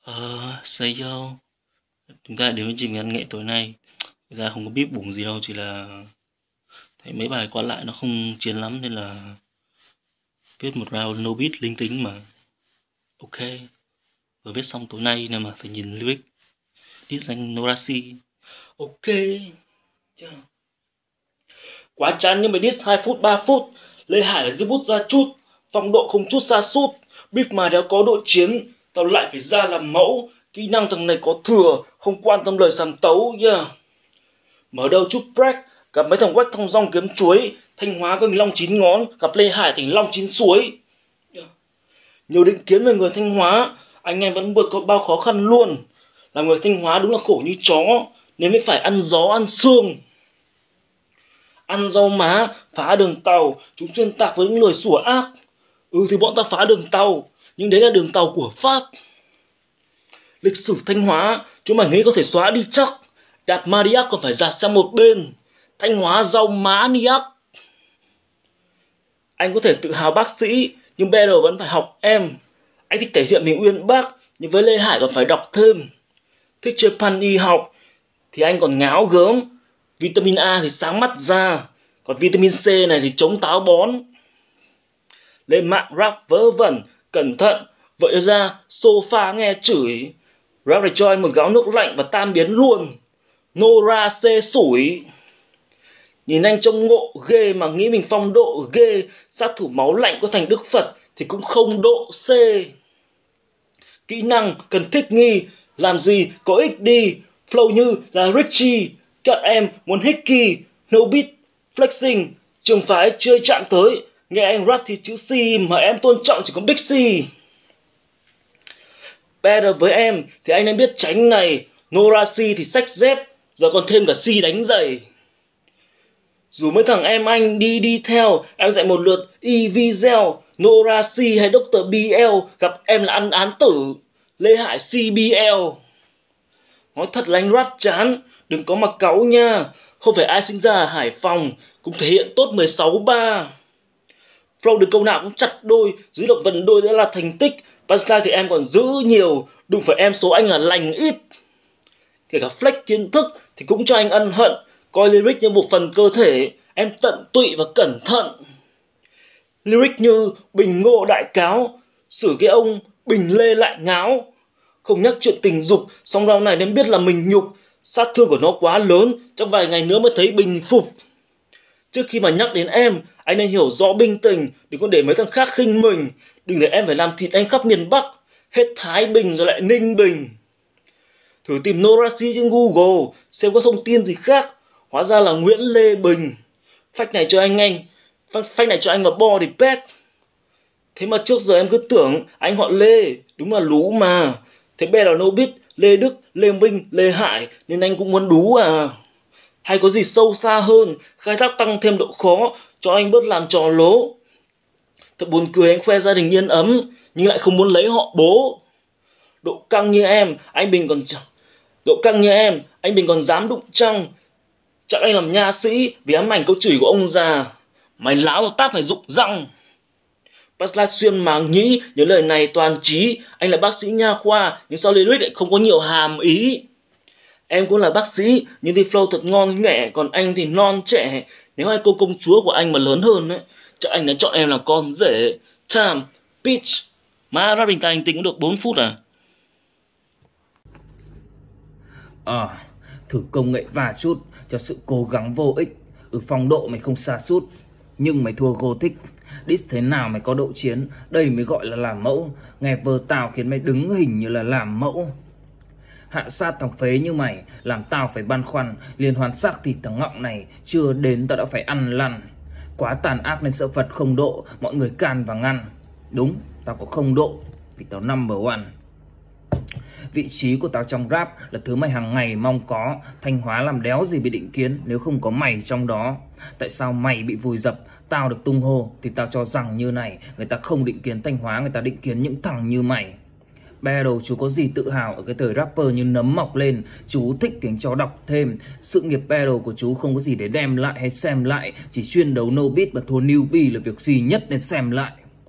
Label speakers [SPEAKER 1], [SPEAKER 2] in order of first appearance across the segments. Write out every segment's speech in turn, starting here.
[SPEAKER 1] Say yo, chúng ta đến với trình văn nghệ tối nay. Thực ra không có bíp bủng gì đâu, chỉ là thấy mấy bài qua lại nó không chiến lắm nên là viết một round no beat linh tính mà. Ok, vừa viết xong tối nay nên mà phải nhìn lyric. Đít danh Norasi. Ok. Quá chán nhưng mày diss 2 phút 3 phút. Lê Hải là giữ bút ra chút, phong độ không chút sa sút. Beef mà đéo có đội chiến, tao lại phải ra làm mẫu. Kỹ năng thằng này có thừa, không quan tâm lời sàm tấu. Mở đầu chút break, gặp mấy thằng quách thong dong kiếm chuối. Thanh Hóa có long 9 ngón, gặp Lê Hải thành long 9 suối. Nhiều định kiến về người Thanh Hóa, anh em vẫn vượt qua bao khó khăn luôn. Là người Thanh Hóa đúng là khổ như chó, nên mới phải ăn gió ăn xương. Ăn rau má, phá đường tàu, chúng xuyên tạc với những lời sủa ác. Thì bọn ta phá đường tàu, nhưng đấy là đường tàu của Pháp. Lịch sử Thanh Hóa, chúng mày nghĩ có thể xóa đi chắc. Đạt Mariac còn phải dạt sang một bên. Thanh Hóa rau má niac. Anh có thể tự hào bác sĩ, nhưng Battle vẫn phải học em. Anh thích thể hiện mình uyên bác, nhưng với Lê Hải còn phải đọc thêm. Thích chơi pan y học, thì anh còn ngáo gớm. Vitamin A thì sáng mắt ra, còn vitamin C này thì chống táo bón. Lên mạng rap vớ vẩn, cẩn thận, vậy ra sofa nghe chửi. Rap để cho anh một gáo nước lạnh và tan biến luôn. Nora xê sủi. Nhìn anh trông ngộ ghê mà nghĩ mình phong độ ghê. Sát thủ máu lạnh có thành Đức Phật thì cũng không độ C. Kỹ năng cần thích nghi, làm gì có ích đi. Flow như là Richie, các em muốn hickey, no beat, flexing. Trường phái chưa chạm tới, nghe anh rap thì chữ C mà em tôn trọng chỉ có Big C. Better với em thì anh nên biết tránh này. Nora C thì xách dép, giờ còn thêm cả C đánh giày. Dù mấy thằng em anh đi theo, em dạy một lượt y video. Nora C hay Dr. BL, gặp em là ăn án tử. Lê Hải CBL. Nói thật là anh rap chán, đừng có mà cáu nha. Không phải ai sinh ra ở Hải Phòng cũng thể hiện tốt 16-3. Flow được câu nào cũng chặt đôi, dưới động vần đôi đã là thành tích. Punchline thì em còn giữ nhiều, đừng phải em số anh là lành ít. Kể cả flex kiến thức thì cũng cho anh ân hận. Coi lyric như một phần cơ thể, em tận tụy và cẩn thận. Lyric như Bình Ngô đại cáo, xử cái ông Bình Lê lại ngáo. Không nhắc chuyện tình dục, song round này nên biết là mình nhục. Sát thương của nó quá lớn, trong vài ngày nữa mới thấy bình phục. Trước khi mà nhắc đến em, anh nên hiểu rõ binh tình, đừng có để mấy thằng khác khinh mình. Đừng để em phải làm thịt anh khắp miền Bắc, hết Thái Bình rồi lại Ninh Bình. Thử tìm Norasi trên Google, xem có thông tin gì khác. Hóa ra là Nguyễn Lê Bình. Phách này cho anh, phách này cho anh vào body pack. Thế mà trước giờ em cứ tưởng anh họ Lê, đúng là lú mà. Thế bé là no biết Lê Đức, Lê Minh, Lê Hải nên anh cũng muốn đú à. Hay có gì sâu xa hơn, khai thác tăng thêm độ khó, cho anh bớt làm trò lố. Thật buồn cười anh khoe gia đình yên ấm, nhưng lại không muốn lấy họ bố. Độ căng như em, anh Bình còn dám đụng trăng. Chắc anh làm nha sĩ vì ám ảnh câu chửi của ông già. Mày láo tao tát mày rụng răng. Punchline xuyên màng nhĩ, nhớ lời này toàn trí. Anh là bác sĩ nha khoa, nhưng sau lyric lại không có nhiều hàm ý. Em cũng là bác sĩ, nhưng thì flow thật ngon nghẻ, còn anh thì non trẻ. Nếu hai cô công chúa của anh mà lớn hơn ấy, chắc anh đã chọn em là con rể. Time, bitch. Má ra bình tài tình cũng được 4 phút à?
[SPEAKER 2] Thử công nghệ vài chút cho sự cố gắng vô ích. Phong độ mày không sa sút, nhưng mày thua Gothic. Diss thế nào mày có độ chiến, đây mới gọi là làm mẫu. Nghe vơ tao khiến mày đứng hình như là làm mẫu. Hạ sát thằng phế như mày làm tao phải băn khoăn. Liên hoàn xác thịt thằng ngọng này chưa đến tao đã phải ăn lăn. Quá tàn ác nên sợ Phật không độ, mọi người can và ngăn. Đúng, tao có không độ vì tao number one. Vị trí của tao trong rap là thứ mày hàng ngày mong có. Thanh Hóa làm đéo gì bị định kiến nếu không có mày trong đó. Tại sao mày bị vùi dập, tao được tung hô? Thì tao cho rằng như này, người ta không định kiến Thanh Hóa, người ta định kiến những thằng như mày. Battle chú có gì tự hào ở cái thời rapper như nấm mọc lên. Chú thích tiếng cho đọc thêm. Sự nghiệp battle của chú không có gì để đem lại hay xem lại. Chỉ chuyên đấu no beat và thua newbie là việc duy nhất nên xem lại.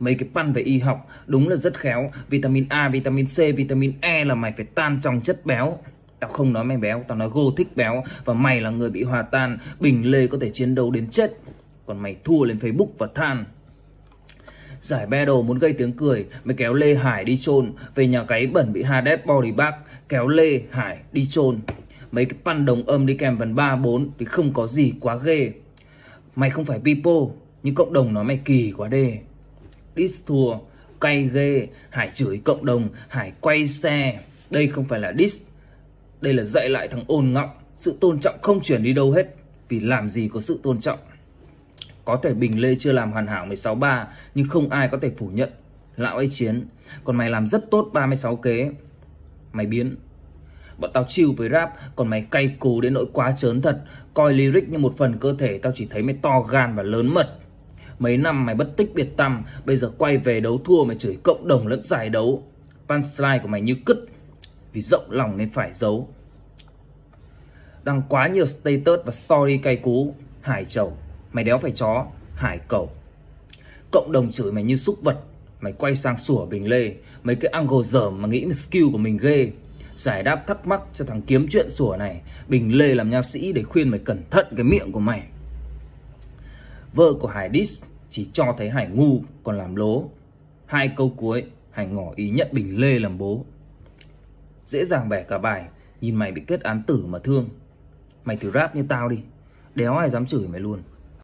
[SPEAKER 2] Mấy cái pan về y học đúng là rất khéo. Vitamin A, vitamin C, vitamin E là mày phải tan trong chất béo. Tao không nói mày béo, tao nói Go thích béo. Và mày là người bị hòa tan. Bình Lê có thể chiến đấu đến chết, còn mày thua lên Facebook và than. Giải battle muốn gây tiếng cười, mày kéo Lê Hải đi chôn. Về nhà cái bẩn bị Hades body bag, kéo Lê Hải đi chôn. Mấy cái pan đồng âm đi kèm vần 3, 4 thì không có gì quá ghê. Mày không phải people, nhưng cộng đồng nói mày kỳ quá đê. Diss thua, cay ghê. Hải chửi cộng đồng, Hải quay xe. Đây không phải là diss, đây là dạy lại thằng ôn ngọng. Sự tôn trọng không chuyển đi đâu hết, vì làm gì có sự tôn trọng. Có thể Bình Lê chưa làm hoàn hảo 16-3, nhưng không ai có thể phủ nhận lão ấy chiến. Còn mày làm rất tốt 36 kế. Mày biến. Bọn tao chill với rap, còn mày cay cú đến nỗi quá trớn thật. Coi lyric như một phần cơ thể, tao chỉ thấy mày to gan và lớn mật. Mấy năm mày bất tích biệt tăm, bây giờ quay về đấu thua mày chửi cộng đồng lẫn giải đấu. Punchline của mày như cứt, vì rộng lòng nên phải giấu. Đăng quá nhiều status và story cay cú. Hải trầu, mày đéo phải chó. Hải cẩu. Cộng đồng chửi mày như súc vật, mày quay sang sủa Bình Lê. Mấy cái angle dởm mà nghĩ skill của mình ghê. Giải đáp thắc mắc cho thằng kiếm chuyện sủa này. Bình Lê làm nha sĩ để khuyên mày cẩn thận cái miệng của mày. Vợ của Hải diss chỉ cho thấy Hải ngu còn làm lố. 2 câu cuối Hải ngỏ ý nhận Bình Lê làm bố. Dễ dàng bẻ cả bài, nhìn mày bị kết án tử mà thương. Mày thử rap như tao đi, đéo ai dám chửi mày luôn.